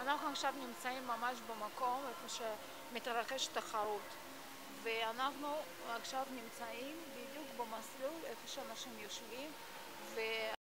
אנחנו עכשיו נמצאים ממש במקום איפה שמתרחש תחרות, ואנחנו עכשיו נמצאים בדיוק במסלול איפה שאנשים יושבים